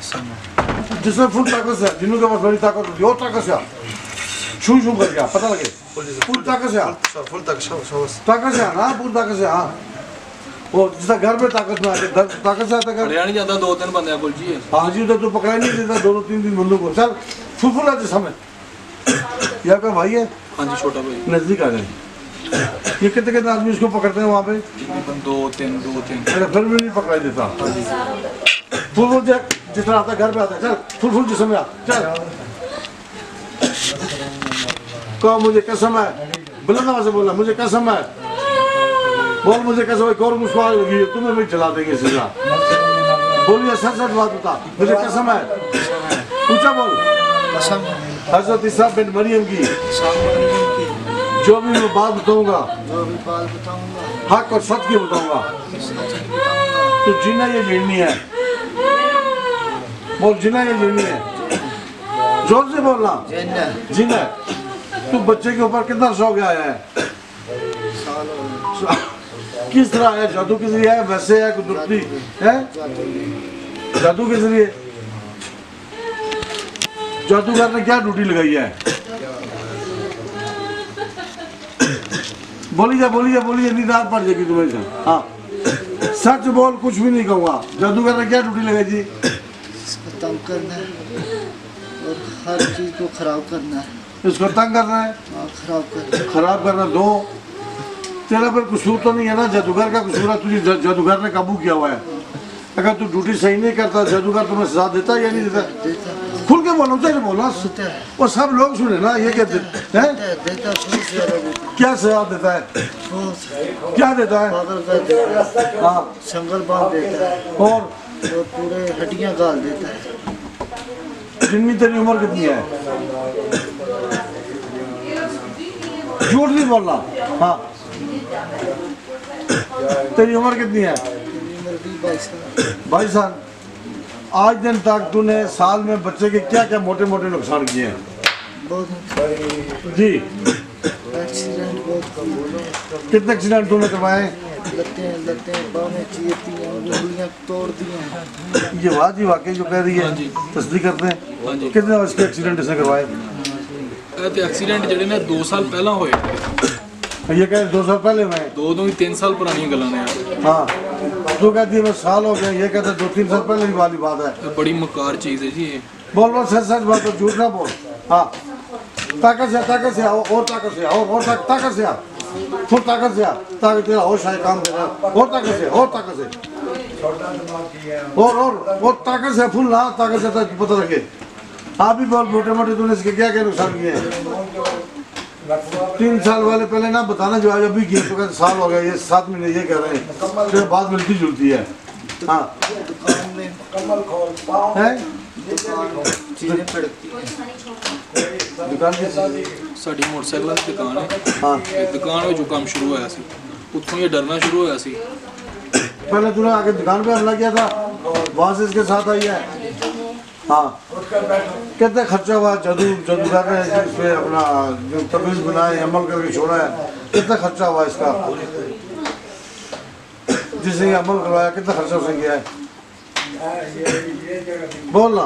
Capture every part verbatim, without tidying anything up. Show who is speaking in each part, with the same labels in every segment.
Speaker 1: जिसमें फुल ताकत से जिन्हों के पास बड़ी ताकत होती है और ताकत से छू छू कर गया पता लगे फुल ताकत से
Speaker 2: फुल ताकत
Speaker 1: ताकत से ना फुल ताकत से हाँ वो जिसका घर में ताकत में आते ताकत से आता
Speaker 3: हरियाणा नहीं जाता दो तीन बंदे बोल जी
Speaker 1: हाँ जी उधर तो पकड़ा नहीं देता दोनों तीन दिन बंदों को चल फुल फुल आते समय यहाँ का भाई है
Speaker 3: हाँ जी छोटा भाई
Speaker 1: नजदीक आ गए ये कितने कितने आदमी इसको पकड़ते हैं वहाँ पे
Speaker 3: दो तीन दो तीन
Speaker 1: अरे फिर भी नहीं पकड़ा देता फुल फुल जितना आता घर पे आता है चल फुल फुल जिसमें आ चल कहो मुझे कसम है बुलंद आवाज से बोला मुझे कसम है बोल मुझे कसम है कौन मुझको आग लगी है तुम्हें भी जला देंगे सीधा बोलिए सच सच बात बता मुझे कसम है ऊंचा बोल हजरत ईसा बिन मरियम की जो भी मैं बात बताऊंगा हक और सच की बताऊंगा तो जीना ये जीनी है बोल जीना ये जीनी है जोर से बोलना जीना तू बच्चे के ऊपर कितना शौक आया है किस तरह है जादू के जरिए है वैसे है कुदरती है जादू के जरिए जादूगर ने क्या ड्यूटी लगाई है बोली जा बोली जा बोली जा नींद पड़ जाएगी तुम्हें हाँ सच बोल कुछ भी नहीं कहूँगा जादूगर ने क्या ड्यूटी लगाई जी
Speaker 4: तंग करना है और हर चीज को खराब करना है
Speaker 1: इसको तंग करना है
Speaker 4: खराब करना
Speaker 1: खराब करना दो तेरा पर कसूर तो नहीं है ना जादूगर का कसूर है तुझे जादूगर ने काबू किया हुआ है अगर तू ड्यूटी सही नहीं करता जादूगर तुम्हें सजा देता या नहीं देता खुल के बोलो तेरे बोला वो सब लोग सुने ना ये कहते हैं क्या सजा देता है क्या देता है हाँ
Speaker 4: संगल बांध देता है
Speaker 1: और
Speaker 4: पूरे हड्डियां गाल देता है
Speaker 1: जिनकी तेरी उम्र कितनी है झूठ नहीं बोलना हाँ तेरी उम्र कितनी है बाईस साल आज दिन तक तूने साल में बच्चे के क्या क्या मोटे मोटे नुकसान किए हैं जी
Speaker 4: एक्सीडेंट बहुत कम हो गए
Speaker 1: कितने एक्सीडेंट तूने करवाए
Speaker 4: लत्ते लत्ते बाहें चीरती हैं उंगलियां तोड़ दी हैं
Speaker 1: ये बात ही वाकई जो कह रही है तस्दीक करते हैं कितने इसके एक्सीडेंट इसने करवाए
Speaker 3: एक्सीडेंट जड़े ने दो साल पहला होए
Speaker 1: ये कह दो साल पहले हुए
Speaker 3: दो दो तीन साल पुरानी गल्लां ने
Speaker 1: हाँ तू कहती है बस साल हो गए ये कहते दो तीन साल पहले की वाली बात है
Speaker 3: बड़ी मकार चीज है जी ये
Speaker 1: बोल बोल सच सच बात झूठ ना बोल हाँ ताकत से ताकत से आओ और ताकत से आओ और ताकत से आ फुल ताकत से आ ताकि तेरा होश आए काम कर और ताकत से और ताकत से और और और ताकत से फुल ना ताकत से पता लगे आप भी बहुत मोटे मोटे तूने इसके क्या क्या नुकसान किए हैं तीन साल वाले पहले ना बताना जो आज अभी किए तो कहते साल हो गया ये सात महीने ये कह रहे हैं फिर बात मिलती जुलती है हाँ है दुकान की
Speaker 3: साड़ी मोटरसाइकिल की दुकान है
Speaker 1: हाँ
Speaker 3: दुकान में जो काम शुरू होया सी उतों ये डरना शुरू होया सी
Speaker 1: पहले तूने आके दुकान पे हमला किया था वहाँ से इसके साथ आई है हाँ कितना खर्चा हुआ जादू जादूगर ने इसमें अपना जो तबीज बनाए अमल करके छोड़ा है कितना खर्चा हुआ इसका जिसने ये अमल करवाया कितना खर्चा उसने किया है बोलना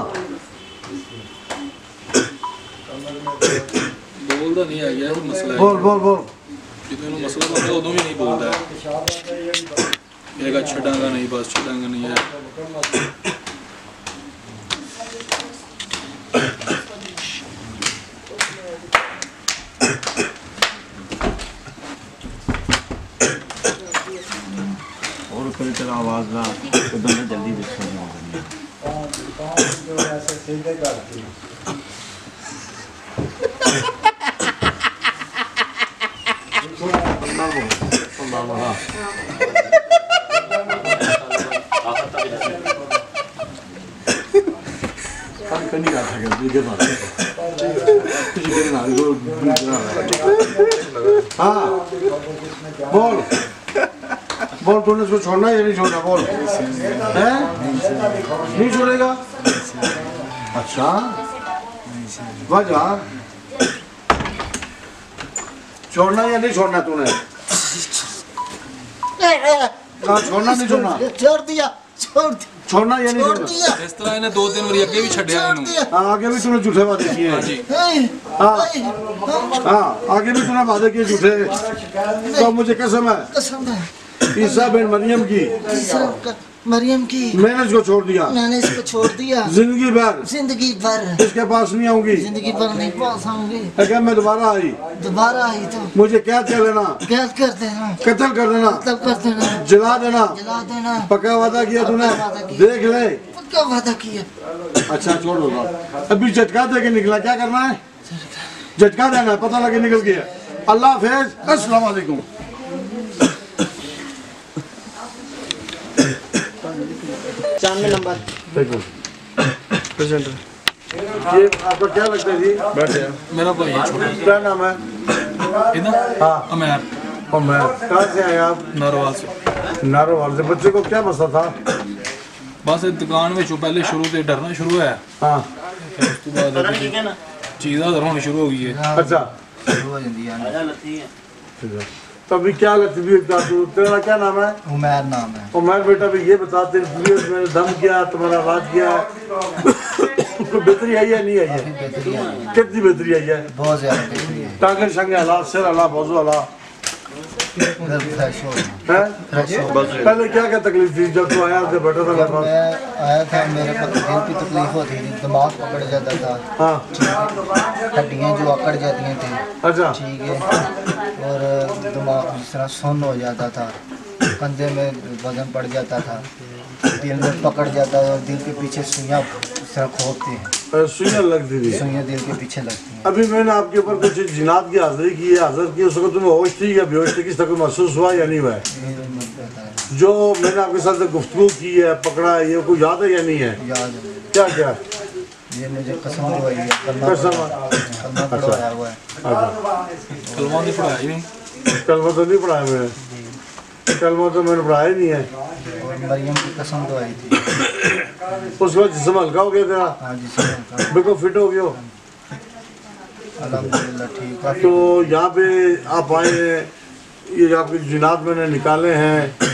Speaker 3: बोलता नहीं है यार मसला
Speaker 1: बोल बोल बोल
Speaker 3: जितना मसला होता उदों भी नहीं बोलता है ये का छटांगा नहीं बस छटांगा नहीं है
Speaker 5: और कभी तरह आवाज ना उधर में जल्दी देखो
Speaker 1: नहीं आता हाँ बोल बोल तूने इसको छोड़ना या नहीं छोड़ना बोल है नहीं छोड़ेगा अच्छा वजह छोड़ना या नहीं छोड़ना तूने छोड़ना नहीं छोड़ना
Speaker 4: छोड़ दिया छोड़
Speaker 1: छोड़ना या नहीं
Speaker 4: छोड़
Speaker 1: छोड़ना?
Speaker 4: दिया
Speaker 3: इस तरह इन्हें दो तीन बारी अगे भी छड्या
Speaker 4: छोड़
Speaker 3: इन्हों
Speaker 4: दिया
Speaker 1: हाँ, आगे भी तूने झूठे वादे किए हैं।
Speaker 3: जी
Speaker 4: हाय,
Speaker 1: हाँ।
Speaker 4: हाय, हम
Speaker 1: हाँ, आगे भी तूने वादे किए झूठे। तो मुझे कसम है
Speaker 4: कसम है
Speaker 1: ईसा बिन मरियम की,
Speaker 4: ईसा का- मरियम की
Speaker 1: मैंने इसको छोड़ दिया,
Speaker 4: मैंने इसको छोड़ दिया
Speaker 1: जिंदगी भर
Speaker 4: जिंदगी भर
Speaker 1: इसके पास नहीं आऊंगी।
Speaker 4: जिंदगी भर नहीं पास आऊंगी
Speaker 1: अगर मैं दोबारा आई
Speaker 4: दोबारा आई तो
Speaker 1: मुझे कैद कर लेना,
Speaker 4: कैद कर देना
Speaker 1: कत्ल कर देना,
Speaker 4: तब कर देना
Speaker 1: जला देना।
Speaker 4: जला देना
Speaker 1: पक्का वादा किया तूने,
Speaker 4: पक्का वादा किया।
Speaker 1: देख ले।
Speaker 4: पक्का वादा किया
Speaker 1: अच्छा छोड़ दो बात। अभी झटका दे के निकला, क्या करना है? झटका देना है, पता लगे निकल गया। अल्लाह हाफिज, अस्सलाम वालेकुम।
Speaker 4: चांद नंबर
Speaker 1: देखो
Speaker 3: प्रेजेंट
Speaker 1: ये आपका क्या लगता है जी?
Speaker 5: बैठ जा।
Speaker 3: मेरा भाई है छोटा
Speaker 1: क्या नाम है?
Speaker 3: इधर
Speaker 1: हाँ,
Speaker 3: अमेर
Speaker 1: और मैं कहाँ से आए आप?
Speaker 3: नारोवाल से
Speaker 1: नारोवाल से। बच्चे को क्या मसला था?
Speaker 3: बस दुकान में पहले शुरू से डरना शुरू है
Speaker 1: हाँ,
Speaker 3: फिर उसके बाद चीज़ हाजिर होनी शुरू हो गई है।
Speaker 1: अच्छा
Speaker 4: शुरू हो जाती है
Speaker 1: ठीक है। तो अभी क्या लगती है? तेरा क्या नाम है?
Speaker 4: उमैर नाम है
Speaker 1: उमर बेटा भी ये बता, तेरी तबीयत में दम किया, तुम्हारा इलाज किया, तो बेहतरी आई है नहीं आई है?
Speaker 4: बेहतरी है
Speaker 1: कितनी बेहतरी आई है?
Speaker 4: बहुत ज्यादा बेहतरी है
Speaker 1: टांगे शंगे हालात, सिर हालात, बाजू हालात
Speaker 4: इधर फ्रेश हो गया
Speaker 1: है?
Speaker 4: फ्रेश हो गया
Speaker 1: पहले क्या क्या तकलीफ थी जब तू आया थे बैठा था मेरे
Speaker 4: जब
Speaker 1: पास?
Speaker 4: मैं आया था मेरे को दिल की तकलीफ होती थी दिमाग पकड़ जाता था
Speaker 1: हाँ,
Speaker 4: हड्डियाँ जो अकड़ जाती थी
Speaker 1: अच्छा
Speaker 4: ठीक है और दिमाग जिस तरह सुन्न हो जाता था कंधे में वजन पड़ जाता था दिल में पकड़ जाता था और दिल के पीछे सुइयाँ इस तरह खोपती हैं
Speaker 1: अ, सुइयां लगती थी।
Speaker 4: सुइयाँ दिल के पीछे लगती हैं
Speaker 1: अभी मैंने आपके ऊपर कुछ जिनात की हाजिरी की है, हाजिर की, उसको तुम्हें होश थी या बेहोश थी, किस तरह महसूस हुआ या नहीं हुआ है?
Speaker 4: ये मुझे पता है,
Speaker 1: जो मैंने आपके साथ गुफ्तगू की है, पकड़ा है, ये कोई याद है या नहीं है?
Speaker 4: याद है मुझे।
Speaker 1: क्या क्या?
Speaker 4: ये मुझे कसम दिलवाई है कलमा
Speaker 1: कसम?
Speaker 4: कलमा पढ़वाया हुआ है
Speaker 1: अच्छा,
Speaker 3: कलमा की पढ़ाई नहीं
Speaker 1: कलमा तो नहीं पढ़ाया मैंने, कलमा तो मैंने पढ़ाया ही नहीं है।
Speaker 4: और मरियम की कसम दवाई थी
Speaker 1: उसके बाद जिस्म हल्का हो गया तेरा,
Speaker 4: हाँ जी सर
Speaker 1: बिल्कुल फिट हो गया हो।
Speaker 4: अल्हम्दुलिल्लाह ठीक है
Speaker 1: तो यहाँ पे आप आए हैं, ये आपके जिनात मैंने निकाले हैं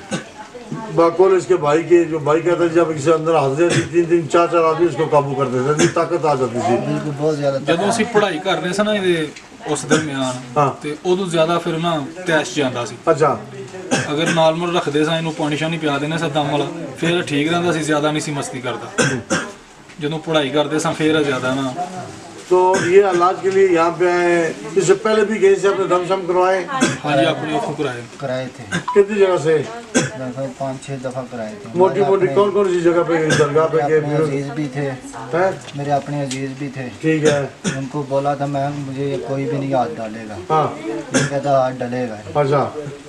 Speaker 1: कॉलेज के भाई के, जो भाई कहता है जब किसी अंदर हाजिर थी तीन तीन चार चार आदमी उसको काबू करते थे, इतनी ताकत आ जाती थी।
Speaker 4: बिल्कुल बहुत ज़्यादा
Speaker 3: ਜਦੋਂ ਅਸੀਂ ਪੜ੍ਹਾਈ ਕਰ ਰਹੇ ਸੀ ਨਾ ਇਹਦੇ ਉਸ ਦਰਮਿਆਨ
Speaker 1: ਹਾਂ।
Speaker 3: ਤੇ ਉਦੋਂ ਜ਼ਿਆਦਾ ਫਿਰ ਨਾ ਤੈਸ਼ ਜਾਂਦਾ ਸੀ
Speaker 1: अच्छा,
Speaker 3: ਅਗਰ ਨਾਰਮਲ ਰੱਖਦੇ ਸਾਂ ਇਹਨੂੰ ਪਾਣੀ ਸ਼ਾਨੀ ਪਿਆ ਦੇਣੇ ਸਾਂ ਦਮ ਵਾਲਾ ਫਿਰ ਠੀਕ ਰਹਿੰਦਾ ਸੀ ਜ਼ਿਆਦਾ ਨਹੀਂ ਸੀ ਮਸਤੀ ਕਰਦਾ ਜਦੋਂ ਪੜ੍ਹਾਈ ਕਰਦੇ ਸਾਂ ਫਿਰ ਜ਼ਿਆਦਾ ਨਾ
Speaker 1: तो ये इलाज के लिए यहाँ पे आए हैं। इससे पहले भी कहीं से आपने दम शम करवाए?
Speaker 3: ਹਾਂਜੀ ਆਪਣੇ ਉੱਥੋਂ ਕਰਾਏ
Speaker 4: कराए थे
Speaker 1: कितनी जगह से?
Speaker 4: लगभग पाँच छः दफ़ा कराए थे
Speaker 1: मोटी मोटी
Speaker 4: मेरे
Speaker 1: कौन कौन सी जगह पे गई? दरगाह पे
Speaker 4: अपने
Speaker 1: गए?
Speaker 4: अजीज़ भी थे
Speaker 1: हैं?
Speaker 4: मेरे अपने अजीज़ भी थे
Speaker 1: ठीक है।
Speaker 4: उनको बोला था मैं मुझे ये कोई भी नहीं हाथ डालेगा
Speaker 1: हाँ,
Speaker 4: ये कहता हाथ डलेगा
Speaker 1: अच्छा।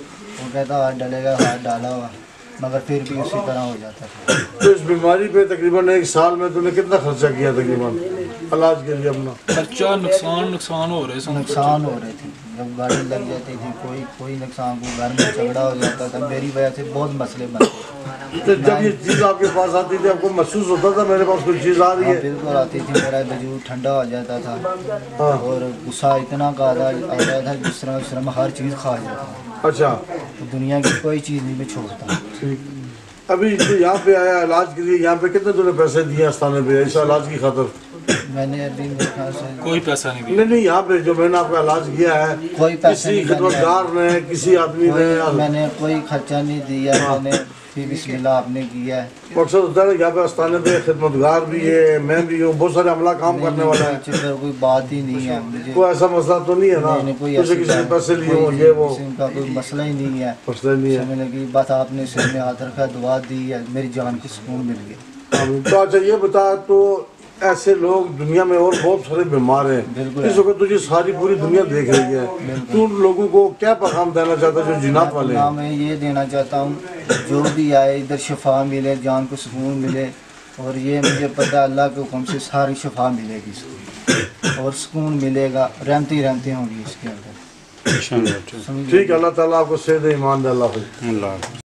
Speaker 4: वो कहता हाथ डलेगा हाथ डाला हुआ मगर फिर भी उसी तरह हो जाता था
Speaker 1: तो इस बीमारी पे तकरीबन एक साल में तूने कितना खर्चा किया तकरीबन इलाज के लिए अपना?
Speaker 3: ਖਰਚਾ ਨੁਕਸਾਨ ਨੁਕਸਾਨ ਹੋ ਰਹੇ ਸਨ
Speaker 4: नुकसान हो रहे थे जब गाड़ी लग जाती थी कोई कोई नुकसान कोई घर में झगड़ा हो जाता था मेरी वजह से बहुत मसले बनते थे
Speaker 1: तो जब ये चीज़ आपके पास आती थी आपको महसूस होता था मेरे पास कोई चीज़ आ रही
Speaker 4: हाँ,
Speaker 1: है?
Speaker 4: बिल्कुल आती थी मेरा वजूद ठंडा हो जाता था
Speaker 1: हाँ,
Speaker 4: और गुस्सा इतना ज़्यादा आ रहा था जिस तरह उस तरह मैं हर चीज़ खा जाता था
Speaker 1: अच्छा
Speaker 4: तो दुनिया की कोई चीज़ नहीं मैं छोड़ता
Speaker 1: ठीक। अभी तो यहाँ पे आया इलाज के लिए, यहाँ पे कितने तूने पैसे दिए अस्ताने पे इस इलाज की खातर?
Speaker 4: मैंने अभी मेरे ख्याल से
Speaker 3: ਕੋਈ ਪੈਸਾ नहीं दिया
Speaker 1: नहीं नहीं, यहाँ पे जो मैंने आपका इलाज किया है
Speaker 4: कोई पैसा
Speaker 1: किसी
Speaker 4: नहीं
Speaker 1: खिदमतगार ने, किसी आदमी ने,
Speaker 4: कोई मैंने कोई खर्चा नहीं दिया मैंने फिर बिस्मिल्लाह आपने किया है
Speaker 1: मकसद होता है यहाँ पे अस्ताने पे खिदमतगार भी है, मैं भी हूँ, बहुत सारे अमला काम करने वाला है।
Speaker 4: कोई चीज़- कोई बात ही नहीं है मुझे
Speaker 1: कोई ऐसा मसला तो नहीं है ना
Speaker 4: नहीं, नहीं, कोई
Speaker 1: तुझे
Speaker 4: ऐसी
Speaker 1: किसी से
Speaker 4: बात-
Speaker 1: पैसे लिए हो
Speaker 4: कोई
Speaker 1: ये वो?
Speaker 4: किसी का कोई मसला ही नहीं है
Speaker 1: मसला नहीं है।
Speaker 4: समझ लगी बस आपने सिर में हाथ रखा दुआ दी है मेरी जान को सुकून मिल गया
Speaker 1: तो अच्छा ये बता, तो ऐसे लोग दुनिया में और बहुत सारे बीमार हैं,
Speaker 4: बिल्कुल।
Speaker 1: इस वक्त तुझे सारी पूरी दुनिया देख रही है, तू उन लोगों को क्या पैगाम देना चाहता है जो जिनात वाले
Speaker 4: ना
Speaker 1: हैं?
Speaker 4: मैं ये देना चाहता हूँ जो भी आए इधर शफा मिले जान को सुकून मिले और ये मुझे पता है अल्लाह के हुक्म से सारी शफा मिलेगी इसको और सुकून मिलेगा रहमती रहमती होंगी इसके अंदर समझ
Speaker 1: ठीक है, अल्लाह ताला आपको सेहत ईमान दे। अल्लाह हाफ़िज़।
Speaker 5: अल्लाह